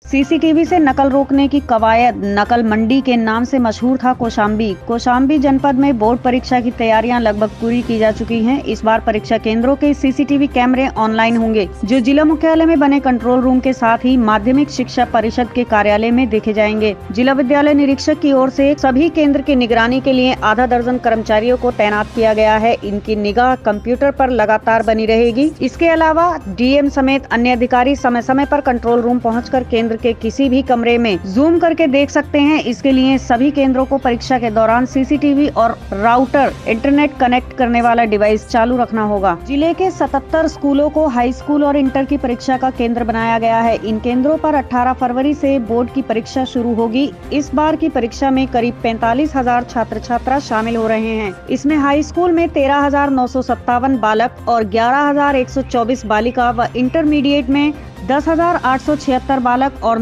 CCTV से नकल रोकने की कवायद। नकल मंडी के नाम से मशहूर था कौशाम्बी। कौशाम्बी जनपद में बोर्ड परीक्षा की तैयारियां लगभग पूरी की जा चुकी हैं। इस बार परीक्षा केंद्रों के सीसीटीवी कैमरे ऑनलाइन होंगे, जो जिला मुख्यालय में बने कंट्रोल रूम के साथ ही माध्यमिक शिक्षा परिषद के कार्यालय में देखे जाएंगे। जिला विद्यालय निरीक्षक की ओर से सभी केंद्र की निगरानी के लिए आधा दर्जन कर्मचारियों को तैनात किया गया है। इनकी निगाह कंप्यूटर पर लगातार बनी रहेगी। इसके अलावा डीएम समेत अन्य अधिकारी समय समय पर कंट्रोल रूम पहुंचकर केंद्र के किसी भी कमरे में जूम करके देख सकते हैं। इसके लिए सभी केंद्रों को परीक्षा के दौरान सीसीटीवी और राउटर इंटरनेट कनेक्ट करने वाला डिवाइस चालू रखना होगा। जिले के 77 स्कूलों को हाई स्कूल और इंटर की परीक्षा का केंद्र बनाया गया है। इन केंद्रों पर 18 फरवरी से बोर्ड की परीक्षा शुरू होगी। इस बार की परीक्षा में करीब 45,000 छात्र छात्रा शामिल हो रहे हैं। इसमें हाई स्कूल में 13,957 बालक और 11,124 बालिका व इंटरमीडिएट में 10,876 बालक और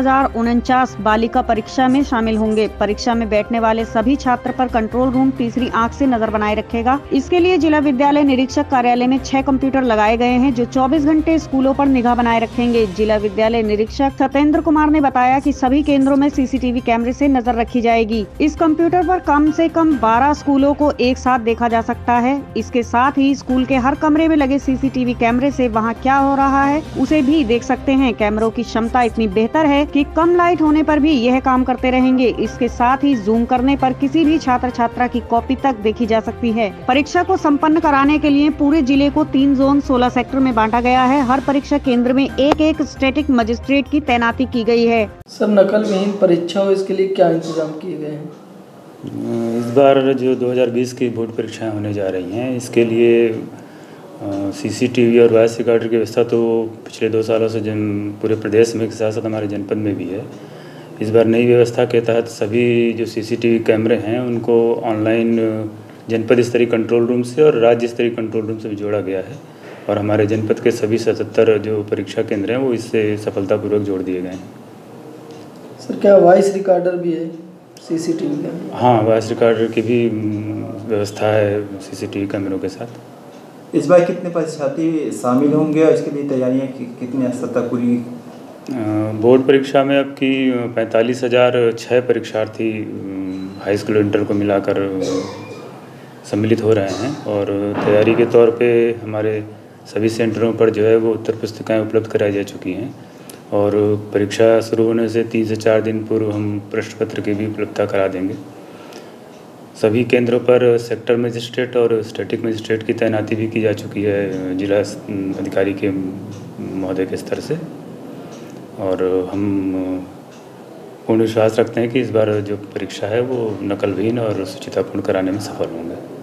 9,049 बालिका परीक्षा में शामिल होंगे। परीक्षा में बैठने वाले सभी छात्र पर कंट्रोल रूम तीसरी आंख से नजर बनाए रखेगा। इसके लिए जिला विद्यालय निरीक्षक कार्यालय में 6 कंप्यूटर लगाए गए हैं, जो 24 घंटे स्कूलों पर निगाह बनाए रखेंगे। जिला विद्यालय निरीक्षक सत्येंद्र कुमार ने बताया कि सभी केंद्रों में सीसीटीवी कैमरे से नजर रखी जाएगी। इस कंप्यूटर पर कम से कम 12 स्कूलों को एक साथ देखा जा सकता है। इसके साथ ही स्कूल के हर कमरे में लगे सीसीटीवी कैमरे से वहाँ क्या हो रहा है उसे भी देख सकते हैं। कैमरों की क्षमता इतनी बेहतर है कि कम लाइट होने पर भी यह काम करते रहेंगे। इसके साथ ही जूम करने पर किसी भी छात्र छात्रा की कॉपी तक देखी जा सकती है। परीक्षा को संपन्न कराने के लिए पूरे जिले को 3 जोन 16 सेक्टर में बांटा गया है। हर परीक्षा केंद्र में एक स्टैटिक मजिस्ट्रेट की तैनाती की गई है। सर, नकल विहीन परीक्षा हो इसके लिए क्या इंतजाम किए गए हैं? इस बार जो 2020 की बोर्ड परीक्षाएं होने जा रही हैं, इसके लिए सीसीटीवी और वॉइस रिकॉर्डर की व्यवस्था तो पिछले 2 सालों से पूरे प्रदेश में के साथ साथ हमारे जनपद में भी है। इस बार नई व्यवस्था के तहत सभी जो सीसीटीवी कैमरे हैं उनको ऑनलाइन जनपद स्तरीय कंट्रोल रूम से और राज्य स्तरीय कंट्रोल रूम से भी जोड़ा गया है और हमारे जनपद के सभी 77 जो परीक्षा केंद्र हैं वो इससे सफलतापूर्वक जोड़ दिए गए हैं। सर, क्या वॉइस रिकॉर्डर भी है सीसीटीवी कैमरे? हाँ, वॉइस रिकॉर्डर की भी व्यवस्था है सीसीटीवी कैमरों के साथ। इस बार कितने परीक्षार्थी शामिल होंगे और इसके लिए तैयारियां कितने स्तर तक पूरी? बोर्ड परीक्षा में अब की 45,006 परीक्षार्थी हाई स्कूल इंटर को मिलाकर सम्मिलित हो रहे हैं और तैयारी के तौर पे हमारे सभी सेंटरों पर जो है वो उत्तर पुस्तिकाएं उपलब्ध कराई जा चुकी हैं और परीक्षा शुरू होने से 3 से 4 दिन पूर्व हम प्रश्न पत्र की भी उपलब्धता करा देंगे। सभी केंद्रों पर सेक्टर मजिस्ट्रेट और स्टैटिक मजिस्ट्रेट की तैनाती भी की जा चुकी है जिला अधिकारी के महोदय के स्तर से और हम पूर्ण विश्वास रखते हैं कि इस बार जो परीक्षा है वो नकलविहीन और सुचितापूर्ण कराने में सफल होंगे।